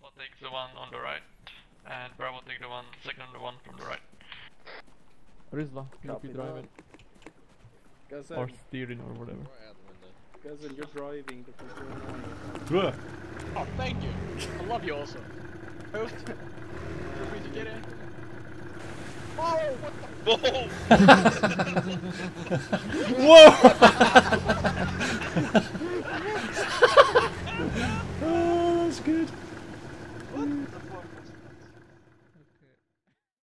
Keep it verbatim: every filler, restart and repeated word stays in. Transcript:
Alpha takes the one on the right, and Bravo take the one, second one from the right. Rizla, you'll be driving. Gazelle. Or steering or whatever. Gazelle, you're driving the control. Oh, thank you. I love you also. Host, feel free to get in. Oh, what the? Whoa! Whoa!